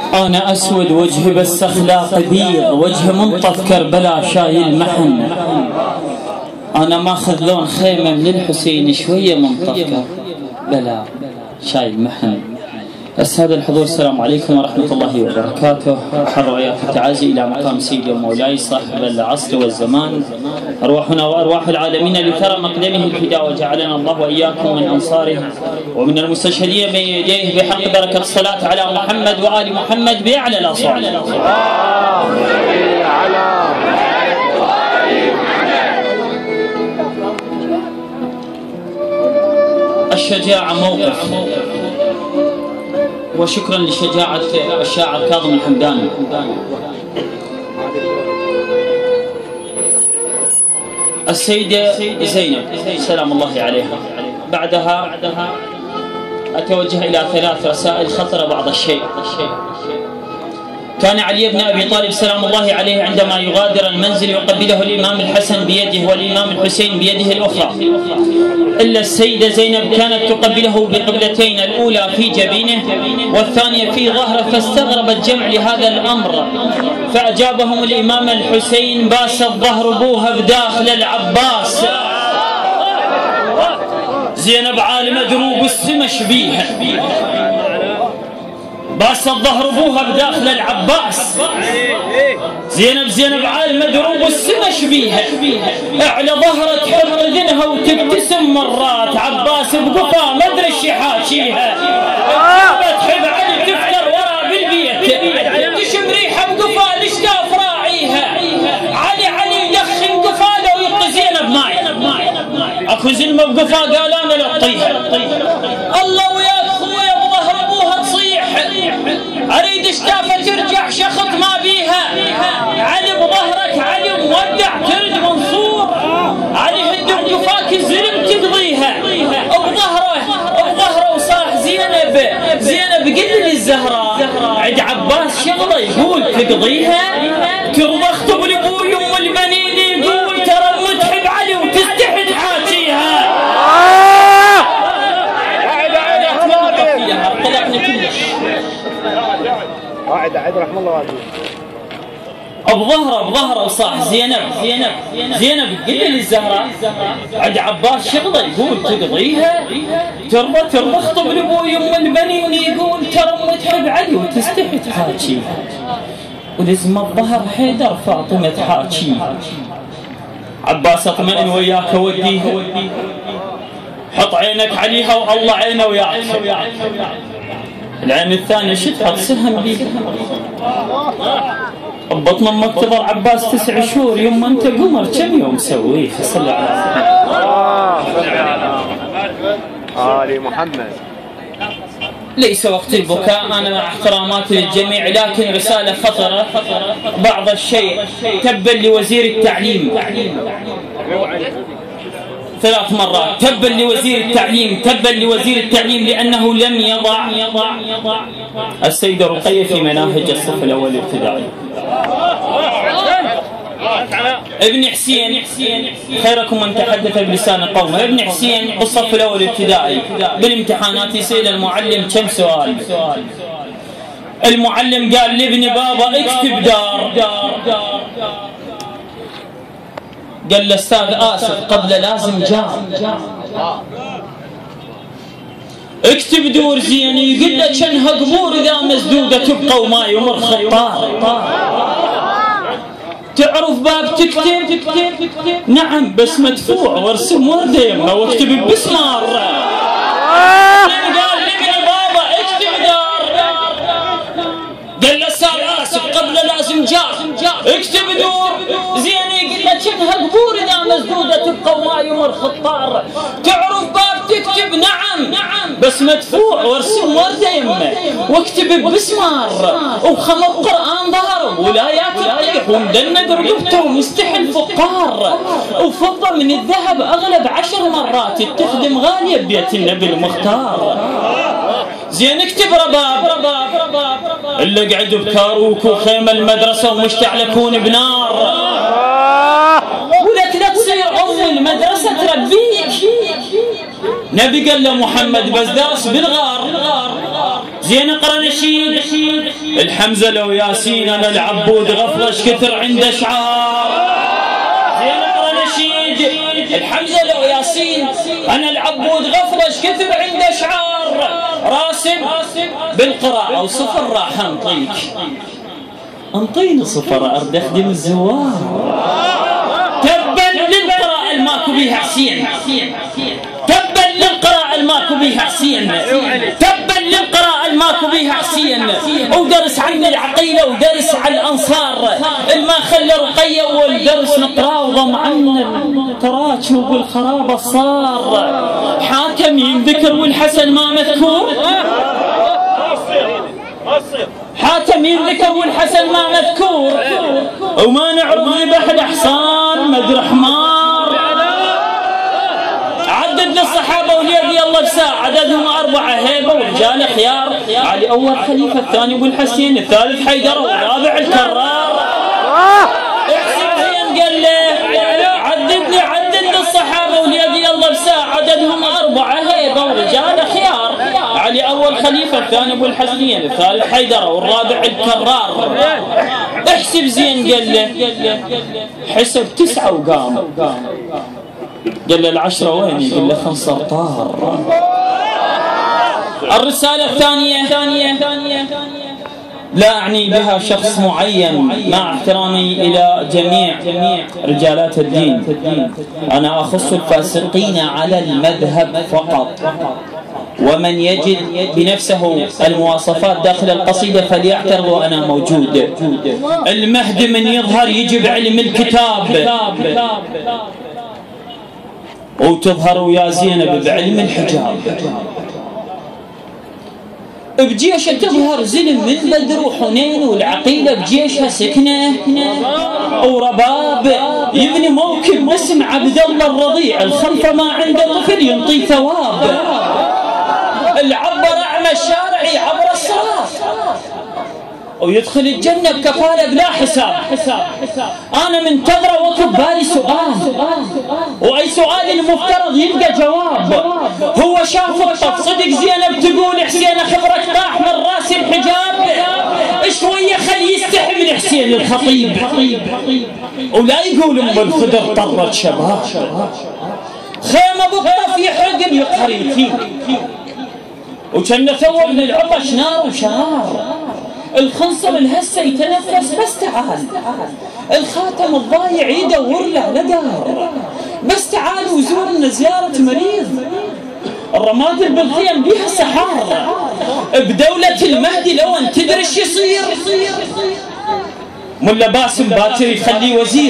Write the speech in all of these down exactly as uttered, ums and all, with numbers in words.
أنا أسود وجهي بس أخلاق بيض، وجه منطف كربلاء شايل محن. أنا ماخذ لون خيمة من الحسين شوية منطف كربلاء شايل محن. أسعد الحضور، السلام عليكم ورحمة الله وبركاته. أحر وإياك التعازي إلى مقام سيدي ومولاي صاحب العصر والزمان، أرواحنا وأرواح العالمين لترى مقدمه الفداء، وجعلنا الله وإياكم من أنصاره ومن المستشهدين بين يديه بحق بركة الصلاة على محمد وآل محمد بأعلى الأصوات. الشجاعة موقف، وشكرا لشجاعة الشاعر كاظم الحمداني. السيدة زينب سلام الله عليها، بعدها أتوجه إلى ثلاث رسائل خطر بعض الشيء. كان علي بن أبي طالب سلام الله عليه عندما يغادر المنزل يقبله الإمام الحسن بيده والإمام الحسين بيده الأخرى، إلا السيدة زينب كانت تقبله بقبلتين، الأولى في جبينه والثانية في ظهره، فاستغرب الجمع لهذا الأمر، فأجابهم الإمام الحسين: باس الظهر بوها بداخل العباس. زينب عالمة دروب السما شبيها، باس الظهر بوها بداخل العباس. زينب زينب عالمة دروب السما شبيها، اعلى ظهرها تحط اذنها وتبتسم مرات، عباس بقفا ما ادري ايش يحاكيها، تحب علي تفكر ورا بالبيت، تشم ريحه بقفا الاشتاف راعيها، علي علي يدخن قفاله ويعطي زينب ماي، اكو زلمه بقفا قال انا لاعطيها. الله وياك خويا بظهر ابوها تصيح، اريد اشتافه ترجع شخط ما بيها، علي بظهرك علي مودع ترد منصور، علي هد بقفاك الزلم تقضيها، بظهره بظهره وصاح زينب زينب قل لي الزهراء عند عباس شغله يقول تقضيها، ترضى اخطب لابوي ام البنين يقول ترى متحب علي وتستحي تحاكيها. قاعد قاعد رحم الله والديك بظهره بظهره وصاح زينب زينب زينب قل لي الزهراء عند عباس شغله يقول تقضيها، ترضى ترضى اخطب لابوي ام البنين يقول ترى متحب علي وتستحي تحاكيها، ولزم الظهر حيدر فاطمه تحاكيها. عباس اطمئن وياك وديها، حط عينك عليها والله عينه وياك. العين الثانية شو تحط؟ سهم بيها. ببطن امك تظل عباس تسع شهور، يما انت قمر كم يوم سويه؟ صلى على آل محمد. ليس وقت البكاء، أنا مع احتراماتي للجميع، لكن رسالة خطرة بعض الشيء. تبا لوزير التعليم ثلاث مرات، تبا لوزير التعليم، تبا لوزير التعليم لأنه لم يضع السيدة رقية في مناهج الصف الأول الابتدائي. ابن حسين خيركم من تحدث بلسان قومه، ابن حسين بالصف الأول الابتدائي بالامتحانات يسأل المعلم كم سؤال، المعلم قال لابن بابا اكتب دار، قال الاستاذ اسف قبل لازم جار، اكتب دور زين، يقول له كانها قبور اذا مسدوده تبقى وما يمر خطار. تعرف باب تكتب؟ نعم بس مدفوع، وارسم ورده يمه واكتب بمسمار. قال لابن بابا اكتب دار، قال له استاذ اسف قبل لازم جار، اكتب دور زين، يقول له كانها قبور اذا مسدوده تبقى وما يمر خطار. تعرف باب تكتب؟ نعم بس مدفوع، وارسم ورده يمه واكتب بمسمار، وخمر قران ظهره ولايات الطيح ومدنق رقبته ومستحي الفقار، وفضه من الذهب اغلب عشر مرات تخدم غاليه ببيت النبي المختار. زين اكتب رباب اللي قعد بكاروك وخيمه المدرسه ومشتعلكون بنار، ولك لا تصير ام المدرسه تربيك. نبي قال له محمد بس درس بالغار، زين اقرا نشيد الحمزة لو ياسين انا العبود غفلش كثر عنده شعار. زين اقرا نشيد الحمزة لو ياسين انا العبود غفلش كثر عنده شعار. راسب بالقراءة وصفر راح انطيك، انطيني صفر ارد اخدم الزوار. تبا للقراءة الماكو بيها حسين، تبا للقراءة الماكو بيها حسين، تبا للقراءة الماكو بيها حسين. ودرس عن العقيلة ودرس عن الأنصار الما خلى رقية، والدرس نقراه وضمعنا التراج وبالخرابة صار. حاكم ينذكر والحسن ما مذكور، حاتم ينذكر والحسن ما مذكور. وما نعرض ذبح الحصان مدر حمار. عدد للصحابة وليدي الله بساعة عددهم أربعة هيبة ورجال خيار. علي أول خليفة، الثاني أبو الحسين، الثالث حيدر، والرابع الكرار. احسب زين قال له عدد لي عدد للصحابة وليدي الله بساعة عددهم أربعة هيبة ورجال خيار. علي أول خليفة، الثاني أبو الحسين، الثالث حيدر، والرابع الكرار. احسب زين قال له حسب تسعة وقام. قال له العشرة وين؟ قال له خمسة طار. الرسالة الثانية لا أعني بها شخص معين مع احترامي إلى جميع رجالات الدين، أنا أخص الفاسقين على المذهب فقط. ومن يجد بنفسه المواصفات داخل القصيدة فليعترض وأنا موجود. المهد من يظهر يجي بعلم الكتاب، وتظهر يا زينب بعلم الحجاب. بجيشها تظهر زلم من بدر وحنين، والعقيلة بجيشها سكنة ورباب. يبني موكب باسم عبد الله الرضيع، الخلفة ما عنده طفل ينطي ثواب. العبر أعمى الشارعي عبر الصراط، ويدخل الجنة بكفالة بلا حساب. أنا منتظرة وقت بالي سؤال، وأي سؤال المفترض يلقى جواب. هو شاف الطف صدق زينب تقول حسين خبرك طاح من راس الحجاب. شوية خلي يستحي من حسين الخطيب، ولا يقول أم الخدر طرت شباب. خيمة بالطف يحرق يقهر يطيب، وكان ثوب للعطش نار وشرار. الخنصر الهسه يتنفس بس تعال، الخاتم الضايع يدور له لدار. بس تعال وزورنا زيارة مريض. الرماد بالخيم بيها سحار. بدولة المهدي لو ان تدري ايش يصير. ملا باسم باكر يخليه وزير،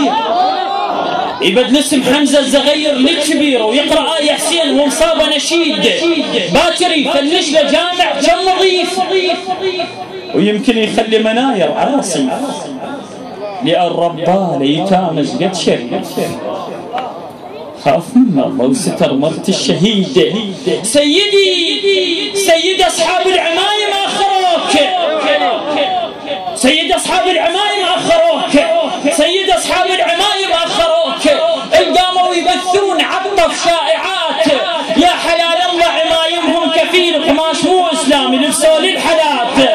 يبدل اسم حمزة الزغير للكبير، ويقرأ آية حسين ومصابة نشيد. باكر يفلش له جامع كم نظيف، ويمكن يخلي مناير على رصيف. لأن رباه ليتامج قد شريف، خاف من الله وستر مرت الشهيد. سيدي سيد أصحاب العمايم آخروك، سيد أصحاب العمايم آخروك، سيد أصحاب العمايم آخروك. القاموا يبثون عطف شائعات، يا حلال الله عمايمهم كفيل قماش مو إسلامي لبسوا للحالات.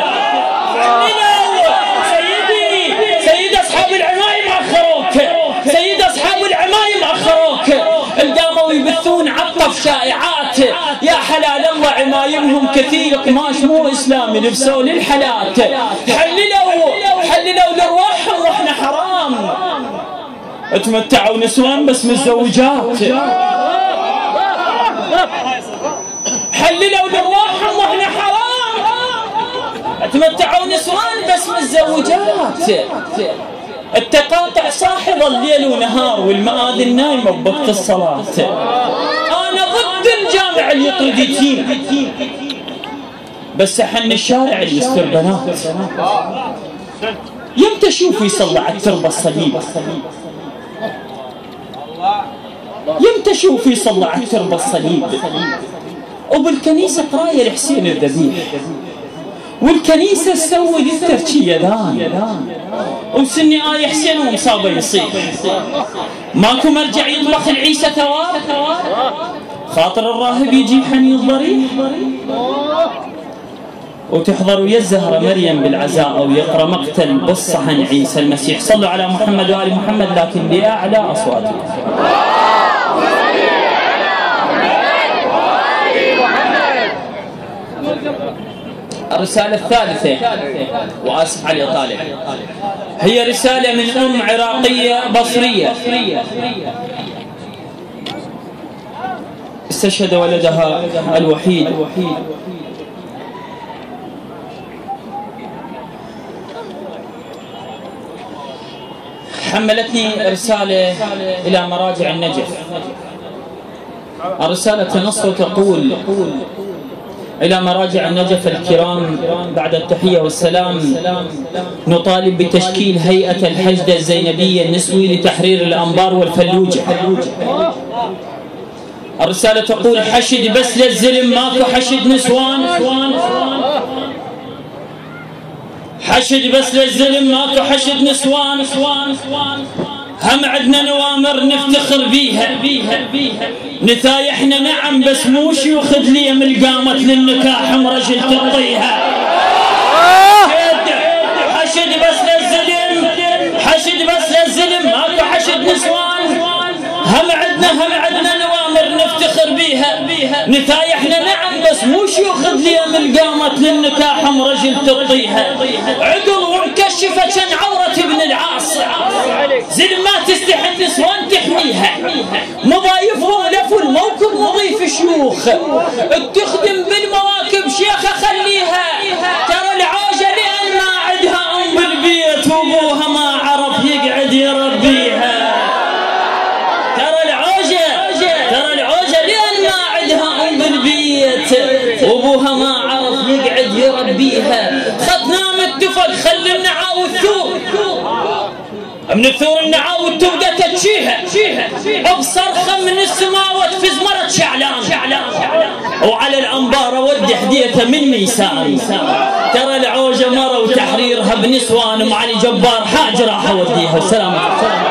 سيدي سيد أصحاب العمايم آخروك، سيد أصحاب العمايم آخروك. القاموا يبثون عطف شائعات، يا حلال الله عمايمهم كثير قماش مو إسلامي لبسوا للحالات. حللوا حللوا لأرواحهم واحنا حرام، اتمتعوا نسوان بس متزوجات. حللوا لأرواحهم واحنا حرام، اتمتعوا نسوان بس متزوجات. التقاطع صاحب الليل ونهار، والمآذن نايمة بوقت الصلاة. أنا ضد الجامع اللي يطرد يتيم، بس أحن الشارع اللي يستر بنات. يمتى أشوف يصلى على التربة الصليب؟ يمتى أشوف يصلى على التربة الصليب؟ وبالكنيسة قراية الحسين الذبيح، والكنيسة تسوي للترشي يدان، وسني آية حسين ومصابة يصيب. ماكو مرجع يطبخ العيسى ثواب، خاطر الراهب يجيب حني الضريح. وتحضر ويا الزهرة مريم بالعزاء أو يقرأ مقتل بالصحن عيسى المسيح. صلوا على محمد وآل محمد لكن بأعلى أصواتكم. الرسالة الثالثة وآسف على الإطالة، هي رسالة من أم عراقية بصرية استشهد ولدها الوحيد حملتني رسالة إلى مراجع النجف. الرسالة تنص وتقول: إلى مراجع النجف الكرام، بعد التحية والسلام، نطالب بتشكيل هيئة الحشد الزينبية النسوي لتحرير الأنبار والفلوجة. الرسالة تقول: حشد بس للزلم، ماكو حشد نسوان. حشد بس للزلم، ماكو حشد نسوان. هم عندنا نوامر نفتخر بيها، نثايحنا نعم بس مو شيوخ دليم القامت للنكاح مرجل تطيها. حشد بس للزلم، حشد بس للزلم، ماكو حشد نسوان. هم عندنا هم عندنا نوامر نفتخر بيها، نثايحنا نعم بس مو شيوخ دليم القامت للنكاح مرجل تطيها. عقل ومكشفة كان عورة ابن العاص، زلم ما تستحي النسوان تحميها. مضايفهم لفوا الموكب مضيف شيوخ، تخدم بالمواكب شيخة خليها. ترى العوجة لأن ما عدها أم بالبيت وأبوها ما عرف يقعد يربيها. ترى العوجة ترى العوجة لأن ما عدها أم بالبيت وأبوها ما عرف يقعد يربيها. خدنا متفق خلي النعاو الثور من الثور النعاو تبقى تتشيها بصرخة من السماء وتفز مرة شعلان، وعلى الأنبار ود حديثة من ميسان. ترى العوجة مرة وتحريرها بنسوان، ومعلي جبار حاج راح اوديها. والسلام عليكم.